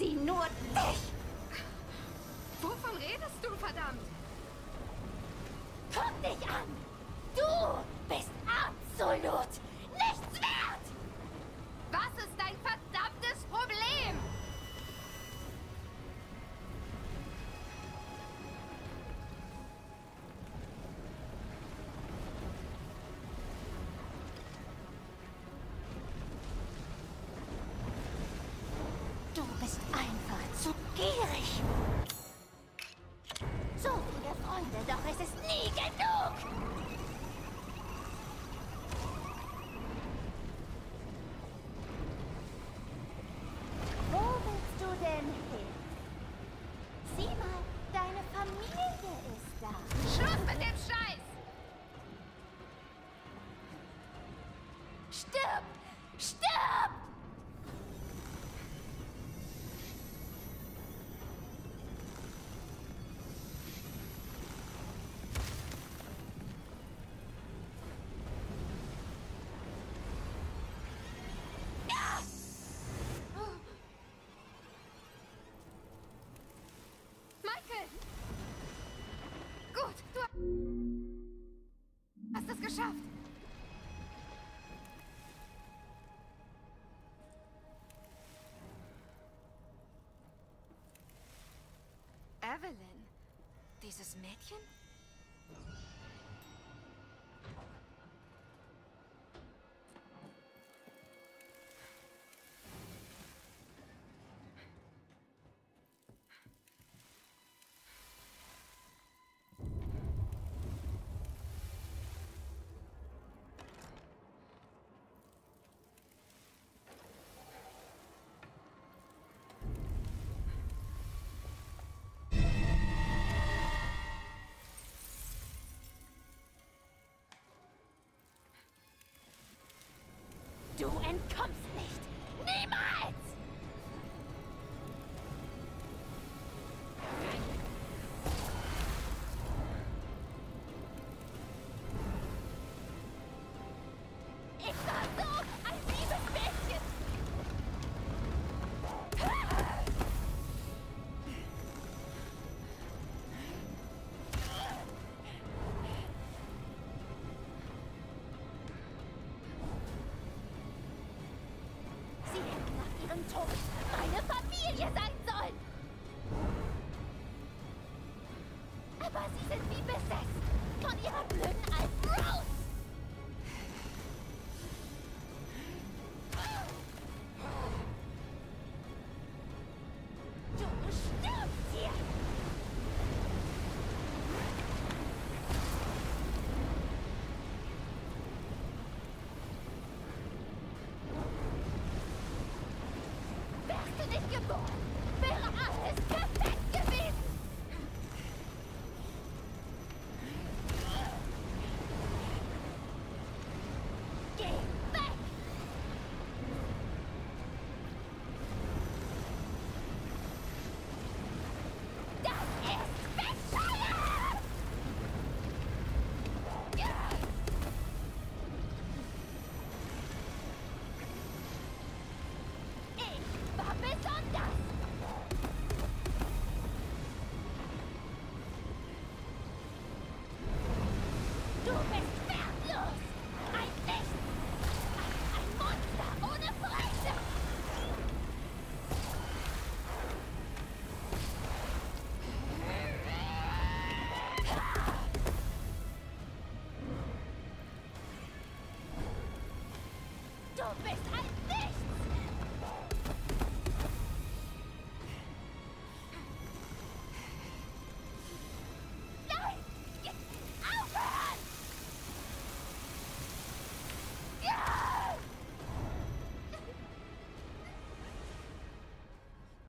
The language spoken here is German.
sie nur dich! Wovon redest du, verdammt? Guck dich an! Du bist absolut nichts wert! Was ist dein verdammtes Problem? Du bist einfach zu gierig. So viele Freunde, doch es ist nie genug. Wo willst du denn hin? Sieh mal, deine Familie ist da. Schluss mit dem Scheiß! Stirb! Stirb! Michael! Gut, du hast es geschafft. Evelyn, dieses Mädchen? Du entkommst nicht! Niemals! Ich war so ein liebes Mädchen! Sie hätten nach ihrem Tod meine Familie sein sollen! Aber sie sind wie besessen von ihrer blöden alten Rose! Du stirbst hier! Wärst du nicht geboren, wäre alles perfekt gewesen! Geh weg! Das ist bescheuert! Ich war besonders! Du bist wertlos! Ein Nichts! Ein Monster ohne Freunde! Du bist